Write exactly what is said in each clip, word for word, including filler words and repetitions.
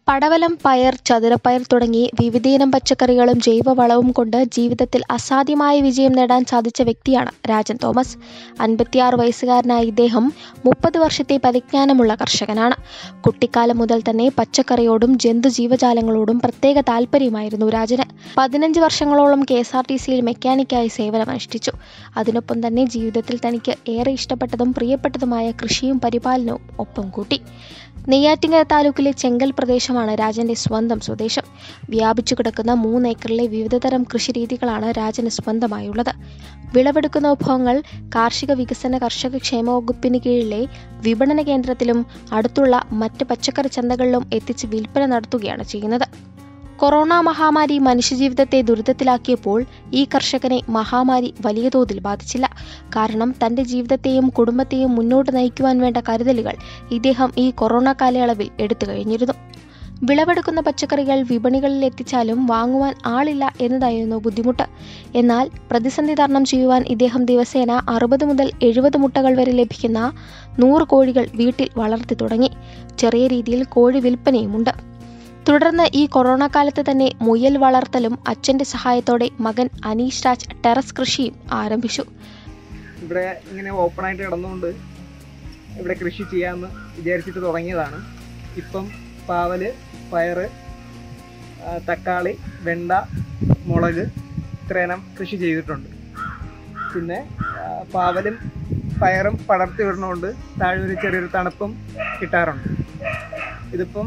പടവലം, പയർ, ചതുരപ്പയർ തുടങ്ങി വിവിധയിനം പച്ചക്കറികളും ജൈവവളവും കൊണ്ട് ജീവിതത്തിൽ അസാധ്യമായ വിജയം നേടാൻ സാധിച്ച വ്യക്തിയാണ് രാജൻ തോമസ്. അൻപത്തിയാറ് വയസ്സുകാരനായ ഇദ്ദേഹം മുപ്പത് വർഷത്തെ പരിജ്ഞാനമുള്ള കർഷകനാണ്. കുട്ടിക്കാലം മുതൽ തന്നെ പച്ചക്കറിയോടും ജന്തുജീവജാലങ്ങളോടും പ്രത്യേക താല്പര്യമായിരുന്നു രാജന്. പതിനഞ്ച് വർഷങ്ങളോളം കെ എസ് ആർ ടി സിയിൽ മെക്കാനിക്കായി സേവനമനുഷ്ഠിച്ചു. അതിനൊപ്പം തന്നെ ജീവിതത്തിൽ തനിക്ക് ഏറെ ഇഷ്ടപ്പെട്ടതും പ്രിയപ്പെട്ടതുമായ കൃഷിയും പരിപാലനവും ഒപ്പം കൂട്ടി. നെയ്യാറ്റിൻകര താലൂക്കിലെ ചെങ്കൽ പ്രദേശമാണ് രാജന്റെ സ്വന്തം സ്വദേശം. വ്യാപിച്ചു കിടക്കുന്ന മൂന്നേക്കറിലെ വിവിധതരം കൃഷിരീതികളാണ് രാജന് സ്വന്തമായുള്ളത്. വിളവെടുക്കുന്ന വിഭവങ്ങൾ കാർഷിക വികസന കർഷക ക്ഷേമ വകുപ്പിന് കീഴിലെ വിപണന കേന്ദ്രത്തിലും അടുത്തുള്ള മറ്റ് പച്ചക്കറി ചന്തകളിലും എത്തിച്ച് വിൽപ്പന നടത്തുകയാണ് ചെയ്യുന്നത്. കൊറോണ മഹാമാരി മനുഷ്യജീവിതത്തെ ദുരിതത്തിലാക്കിയപ്പോൾ ഈ കർഷകനെ മഹാമാരി വലിയ തോതിൽ ബാധിച്ചില്ല. കാരണം തന്റെ ജീവിതത്തെയും കുടുംബത്തെയും മുന്നോട്ട് നയിക്കുവാൻ വേണ്ട കരുതലുകൾ ഇദ്ദേഹം ഈ കൊറോണ കാലയളവിൽ എടുത്തു കഴിഞ്ഞിരുന്നു. വിളവെടുക്കുന്ന പച്ചക്കറികൾ വിപണികളിൽ എത്തിച്ചാലും വാങ്ങുവാൻ ആളില്ല എന്നതായിരുന്നു ബുദ്ധിമുട്ട്. എന്നാൽ പ്രതിസന്ധി തരണം ചെയ്യുവാൻ ഇദ്ദേഹം ദിവസേന അറുപത് മുതൽ എഴുപത് മുട്ടകൾ വരെ ലഭിക്കുന്ന നൂറ് കോഴികൾ വീട്ടിൽ വളർത്തി തുടങ്ങി. ചെറിയ രീതിയിൽ കോഴി വിൽപ്പനയുമുണ്ട്. തുടർന്ന് ഈ കൊറോണ കാലത്ത് തന്നെ മുയൽ വളർത്തലും അച്ഛന്റെ സഹായത്തോടെ മകൻ അനീഷ് രാജ് ടെറസ് കൃഷിയും ആരംഭിച്ചു. ഇവിടെ ഇങ്ങനെ ഓപ്പൺ ആയിട്ട് കിടന്നുകൊണ്ട് ഇവിടെ കൃഷി ചെയ്യാമെന്ന് വിചാരിച്ചിട്ട് തുടങ്ങിയതാണ്. ഇപ്പം പാവല്, പയറ്, തക്കാളി, വെണ്ട, മുളക് ഇത്രയിനം കൃഷി ചെയ്തിട്ടുണ്ട്. പിന്നെ പാവലും പയറും പടർത്തി വിടുന്നതുകൊണ്ട് താഴെ ഒരു ചെറിയൊരു തണുപ്പും കിട്ടാറുണ്ട്. ഇതിപ്പം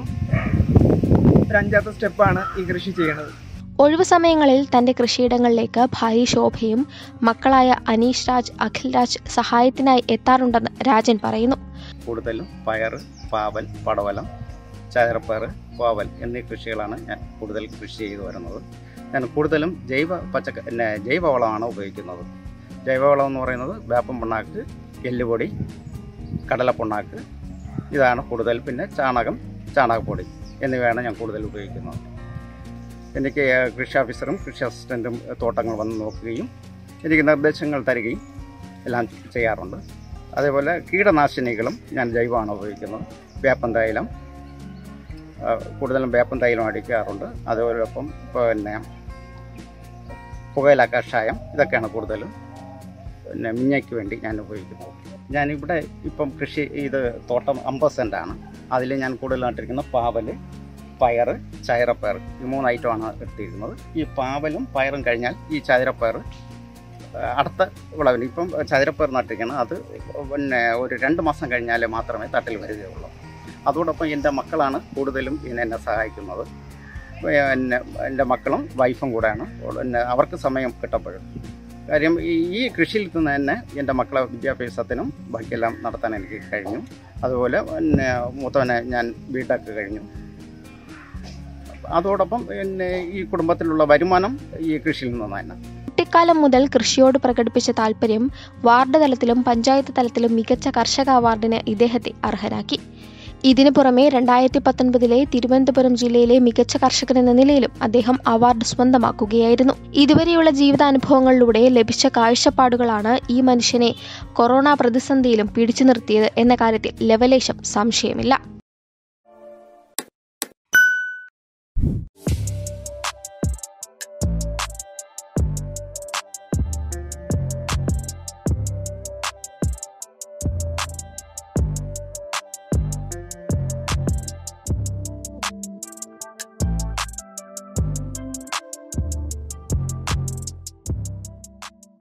ഒരു അഞ്ചാമത്തെ സ്റ്റെപ്പാണ് ഈ കൃഷി ചെയ്യണത്. ഒഴിവു സമയങ്ങളിൽ തന്റെ കൃഷിയിടങ്ങളിലേക്ക് ഭാര്യ ശോഭയും മക്കളായ അനീഷ് രാജ്, അഖിൽ രാജ് സഹായത്തിനായി എത്താറുണ്ടെന്ന് രാജൻ പറയുന്നു. കൂടുതലും പയർ, പാവൽ, പടവലം, ചതുരപ്പയർ, പാവൽ എന്നീ കൃഷികളാണ് ഞാൻ കൂടുതൽ കൃഷി ചെയ്തു വരുന്നത്. ഞാൻ കൂടുതലും ജൈവ പച്ചക്ക പിന്നെ ജൈവവളമാണ് ഉപയോഗിക്കുന്നത്. ജൈവവളം എന്ന് പറയുന്നത് വേപ്പൻ പിണ്ണാക്ക്, എല്ലുപൊടി, കടലപ്പിണ്ണാക്ക് ഇതാണ് കൂടുതൽ. പിന്നെ ചാണകം, ചാണകപ്പൊടി എന്നിവയാണ് ഞാൻ കൂടുതൽ ഉപയോഗിക്കുന്നത്. എനിക്ക് കൃഷി ഓഫീസറും കൃഷി അസിസ്റ്റൻറ്റും തോട്ടങ്ങൾ വന്ന് നോക്കുകയും എനിക്ക് നിർദ്ദേശങ്ങൾ തരികയും എല്ലാം ചെയ്യാറുണ്ട്. അതേപോലെ കീടനാശിനികളും ഞാൻ ജൈവമാണ് ഉപയോഗിക്കുന്നത്. വേപ്പൻ തൈലം, കൂടുതലും വേപ്പൻ തൈലം അടിക്കാറുണ്ട്. അതേപോലൊപ്പം പിന്നെ പുകയില കഷായം ഇതൊക്കെയാണ് കൂടുതലും പിന്നെ മിഞ്ഞയ്ക്ക് വേണ്ടി ഞാൻ ഉപയോഗിക്കുന്നത്. ഞാനിവിടെ ഇപ്പം കൃഷി ഇത് തോട്ടം അമ്പത് സെൻറ്റാണ്. അതിൽ ഞാൻ കൂടുതൽ നട്ടിരിക്കുന്നത് പാവല്, പയർ, ചതുരപ്പയർ ഈ മൂന്ന് ഐറ്റമാണ് എടുത്തിരിക്കുന്നത്. ഈ പാവലും പയറും കഴിഞ്ഞാൽ ഈ ചതുരപ്പയർ അടുത്ത വിളവിന് ഇപ്പം ചതുരപ്പയർ നട്ടിരിക്കണം. അത് പിന്നെ ഒരു രണ്ട് മാസം കഴിഞ്ഞാൽ മാത്രമേ തട്ടിൽ വരികയുള്ളൂ. അതോടൊപ്പം എൻ്റെ മക്കളാണ് കൂടുതലും ഇതിനെ എന്നെ സഹായിക്കുന്നത്. എന്നെ എൻ്റെ മക്കളും വൈഫും കൂടെയാണ്. പിന്നെ അവർക്ക് സമയം കിട്ടപ്പോഴും കാര്യം ഈ ഈ കൃഷിയിൽ നിന്ന് തന്നെ എൻ്റെ മക്കളെ വിദ്യാഭ്യാസത്തിനും ബാക്കിയെല്ലാം നടത്താൻ എനിക്ക് കഴിഞ്ഞു. അതുപോലെ പിന്നെ മൂത്തവനെ ഞാൻ വീടാക്കി കഴിഞ്ഞു. അതോടൊപ്പം പിന്നെ ഈ കുടുംബത്തിലുള്ള വരുമാനം ഈ കൃഷിയിൽ നിന്ന് തന്നെ. കുട്ടിക്കാലം മുതൽ കൃഷിയോട് പ്രകടിപ്പിച്ച താല്പര്യം വാർഡ് തലത്തിലും പഞ്ചായത്ത് തലത്തിലും മികച്ച കർഷക അവാർഡിന് ഇദ്ദേഹത്തെ അർഹരാക്കി. ഇതിനു പുറമെ രണ്ടായിരത്തി പത്തൊൻപതിലെ തിരുവനന്തപുരം ജില്ലയിലെ മികച്ച കർഷകൻ എന്ന നിലയിലും അദ്ദേഹം അവാർഡ് സ്വന്തമാക്കുകയായിരുന്നു. ഇതുവരെയുള്ള ജീവിതാനുഭവങ്ങളിലൂടെ ലഭിച്ച കാഴ്ചപ്പാടുകളാണ് ഈ മനുഷ്യനെ കൊറോണ പ്രതിസന്ധിയിലും പിടിച്ചു നിർത്തിയത് എന്ന കാര്യത്തിൽ ലവലേശം സംശയമില്ല.